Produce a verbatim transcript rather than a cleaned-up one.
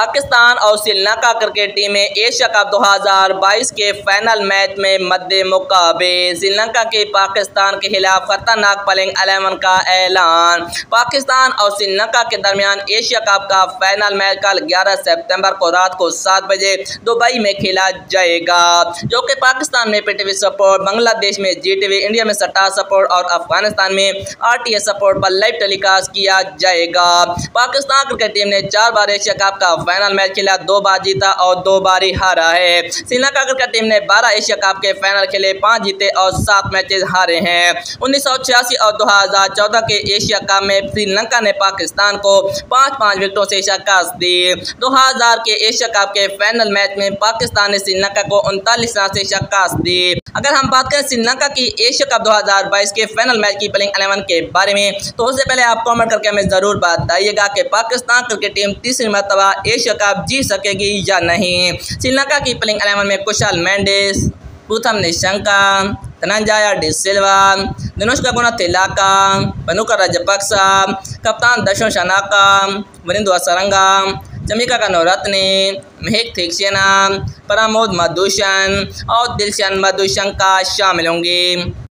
पाकिस्तान और श्रीलंका क्रिकेट टीमें Asia cup दो हज़ार बाईस के फाइनल मैच में मद्दे मुकाबले। श्रीलंका के पाकिस्तान के खिलाफ खतरनाक प्लेइंग इलेवन का ऐलान। पाकिस्तान और श्रीलंका के दरमियान एशिया कप का फाइनल मैच कल ग्यारह सितंबर को रात को सात बजे दुबई में खेला जाएगा, जो कि पाकिस्तान में पीटीवी सपोर्ट, बांग्लादेश में जीटीवी, इंडिया में स्टार सपोर्ट और अफगानिस्तान में आरटीएस सपोर्ट पर लाइव टेलीकास्ट किया जाएगा। पाकिस्तान क्रिकेट टीम ने चार बार एशिया कप का फाइनल मैच खेला, दो बार जीता और दो बार ही हारा है। श्रीलंका क्रिकेट टीम ने बारह एशिया कप के फाइनल खेले, पांच जीते और सात मैचेस हारे हैं। उन्नीस सौ छियासी और दो हज़ार चौदह के एशिया कप में श्रीलंका ने पाकिस्तान को पांच पांच विकेटों से शिकस्त दी। दो हज़ार के एशिया कप के फाइनल मैच में पाकिस्तान ने श्रीलंका को उनतालीस रन से शिकस्त दी। अगर हम बात करें श्रीलंका की एशिया कप दो हज़ार बाईस के फाइनल मैच की प्लेइंग इलेवन के बारे में, तो उससे पहले आप कमेंट करके हमें जरूर बताइएगा कि पाकिस्तान क्रिकेट टीम तीसरी मरतबा एशिया कप जीत सकेगी या नहीं। श्रीलंका की प्लेइंग इलेवन में कुशल मेंडिस, पुथम निशंका, धनंजय डी सिल्वा, धनुष्का गुणतिलका, बनुका राजपक्सा, कप्तान दर्शन शनाका, वरिंदु असरंगा, जमिका कनोरत्ने, महक थिक्सेना, प्रमोद मधुसन और दिलशन मधुशंका शामिल होंगे।